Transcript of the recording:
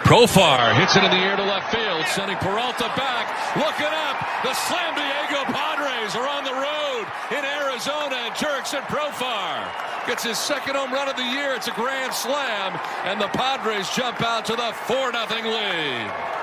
Profar hits it in the air to left field, sending Peralta back. Looking up, the San Diego Padres are on the road in Arizona, and Jurickson Profar gets his second home run of the year. It's a grand slam, and the Padres jump out to the 4-0 lead.